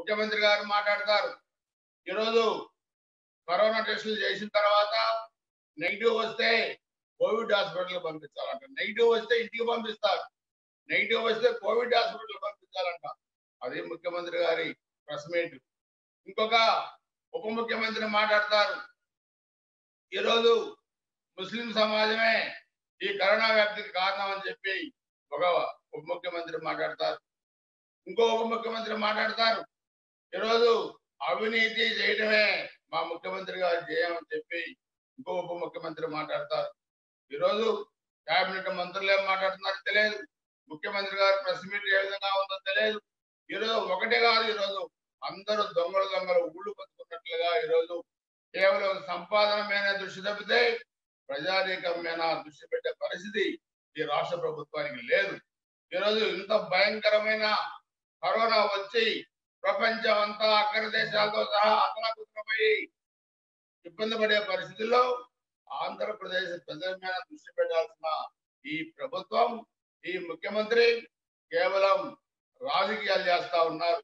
ముఖ్యమంత్రి గారు మాట్లాడతారు. ఈరోజు కరోనా టెస్టులు చేసిన తర్వాత నెగిటివ్ వస్తే కోవిడ్ హాస్పిటల్ పంపించాలంట. నెగిటివ్ వస్తే ఇంటికి పంపిస్తారు. నెగిటివ్ వస్తే కోవిడ్ హాస్పిటల్ పంపించాలంట. అది ముఖ్యమంత్రి గారి ప్రెస్ మీట్. ఇంకొక ఉప ముఖ్యమంత్రి మాట్లాడతారు. ఈరోజు ముస్లిం సమాజమే ఈ కరోనా వ్యాప్తికి కారణం అని చెప్పి ఒక ఉప ముఖ్యమంత్రి మాట్లాడతారు. ఇంకో ఉప ముఖ్యమంత్రి మాట్లాడతారు. ఈరోజు అవినీతి చేయడమే మా ముఖ్యమంత్రి గారు చేయమని చెప్పి ఇంకో ఉప ముఖ్యమంత్రి మాట్లాడతారు. ఈరోజు కేబినెట్ మంత్రులు ఏం మాట్లాడుతున్నారో తెలియదు. ముఖ్యమంత్రి గారు ప్రెస్ మీట్ ఏ విధంగా ఉందో తెలియదు. ఈరోజు ఒకటే కాదు, ఈరోజు అందరూ దొంగలు ఊళ్ళు పంచుకున్నట్లుగా ఈరోజు కేవలం సంపాదన మీద దృష్టి తప్పితే ప్రజానీకం మీద దృష్టి పెట్టే పరిస్థితి ఈ రాష్ట్ర ప్రభుత్వానికి లేదు. ఈరోజు ఇంత భయంకరమైన కరోనా వచ్చి ప్రపంచం అంతా అగ్ర దేశాలతో సహా అతలాకుతలమై ఇబ్బంది పడే పరిస్థితుల్లో ఆంధ్రప్రదేశ్ ప్రజల మీద దృష్టి పెట్టాల్సిన ఈ ప్రభుత్వం, ఈ ముఖ్యమంత్రి కేవలం రాజకీయాలు చేస్తా ఉన్నారు.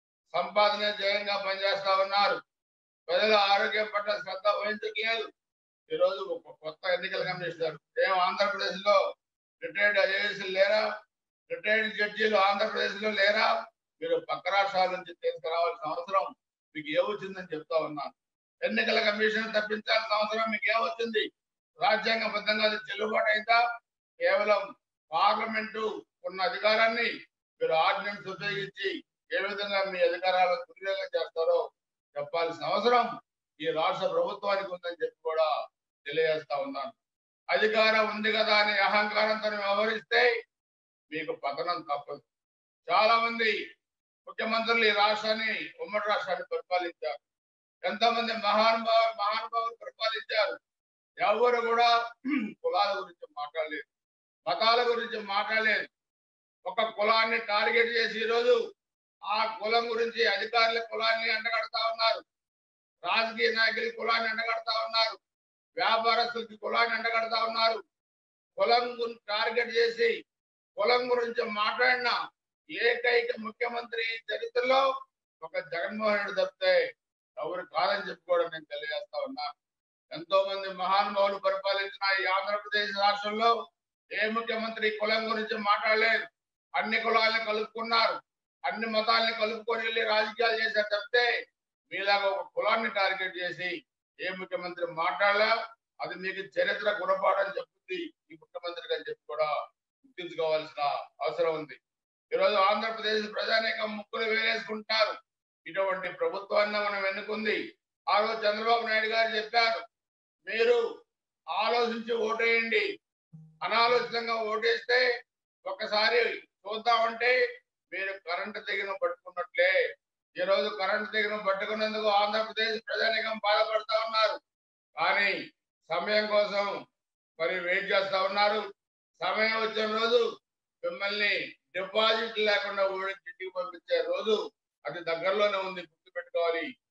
సంపాదన ధ్యేయంగా పనిచేస్తా ఉన్నారు. ప్రజల ఆరోగ్యం పట్ల శ్రద్ధ వహించట్లేదు. ఈరోజు కొత్త ఎన్నికల కమిషనర్ ఏం ఆంధ్రప్రదేశ్ లో రిటైర్డ్ ఐఏఎస్ లేరా? రిటైర్డ్ జడ్జీలు ఆంధ్రప్రదేశ్ లో లేరా? మీరు పక్క రాష్ట్రాల నుంచి తీసుకురావాల్సిన అవసరం మీకు ఏమొచ్చిందని చెప్తా ఉన్నాను. ఎన్నికల కమిషన్ తప్పించాల్సిన అవసరం మీకు ఏమొచ్చింది? రాజ్యాంగబద్ధంగా అది చెల్లుబాటు అయిందా? కేవలం పార్లమెంటు ఉన్న అధికారాన్ని మీరు ఆర్డినెన్స్ ఉపయోగించి ఏ విధంగా మీ అధికారాలను దుర్వినియోగం చేస్తారో చెప్పాల్సిన అవసరం ఈ రాష్ట్ర ప్రభుత్వానికి ఉందని చెప్పి కూడా తెలియజేస్తా ఉన్నాను. అధికారం ఉంది కదా అని అహంకారంతో వ్యవహరిస్తే మీకు పతనం తప్పదు. చాలా మంది ముఖ్యమంత్రులు ఈ రాష్ట్రాన్ని, ఉమ్మడి రాష్ట్రాన్ని పరిపాలించారు. ఎంతమంది మహానుభావులు పరిపాలించారు. ఎవరు కూడా కులాల గురించి మాట్లాడలేదు, మతాల గురించి మాట్లాడలేదు. ఒక కులాన్ని టార్గెట్ చేసి ఈరోజు ఆ కులం గురించి అధికారుల కులాన్ని ఎండగడతా ఉన్నారు. రాజకీయ నాయకుల కులాన్ని ఎండగడతా ఉన్నారు. వ్యాపారస్తులకి కులాన్ని ఎండగడతా ఉన్నారు. కులం టార్గెట్ చేసి కులం గురించి మాట్లాడిన ఏకైక ముఖ్యమంత్రి చరిత్రలో ఒక జగన్మోహన్ రెడ్డి తప్పితే ఎవరు కాదని చెప్పుకోవడం నేను తెలియజేస్తా ఉన్నాను. ఎంతో మంది మహానుభావులు పరిపాలించిన ఈ ఆంధ్రప్రదేశ్ రాష్ట్రంలో ఏ ముఖ్యమంత్రి కులం గురించి మాట్లాడలేదు. అన్ని కులాలను కలుపుకున్నారు. అన్ని మతాలని కలుపుకొని వెళ్ళి రాజకీయాలు చేశారు తప్పితే మీలాగా ఒక కులాన్ని టార్గెట్ చేసి ఏ ముఖ్యమంత్రి మాట్లాడలే. అది మీకు చరిత్ర గుణపాఠం చెప్తుంది ఈ ముఖ్యమంత్రి అని చెప్పి కూడా గుర్తించుకోవాల్సిన అవసరం ఉంది. ఈరోజు ఆంధ్రప్రదేశ్ ప్రజానీకం ముక్కులు వేలేసుకుంటారు. ఇటువంటి ప్రభుత్వాన్ని మనం ఎన్నుకుంది. ఆ రోజు చంద్రబాబు నాయుడు గారు చెప్పారు, మీరు ఆలోచించి ఓటేయండి, అనాలోచితంగా ఓటేస్తే ఒకసారి చూద్దామంటే మీరు కరెంటు తెగిన పట్టుకున్నట్లే. ఈ రోజు కరెంటు తెగిన పట్టుకున్నందుకు ఆంధ్రప్రదేశ్ ప్రజానీకం బాధపడతా ఉన్నారు. కానీ సమయం కోసం మరి వెయిట్ చేస్తా ఉన్నారు. సమయం వచ్చిన రోజు మిమ్మల్ని డిపాజిట్ లేకుండా ఓడించి ఇంటికి పంపించే రోజు అది దగ్గరలోనే ఉంది, గుర్తుపెట్టుకోవాలి.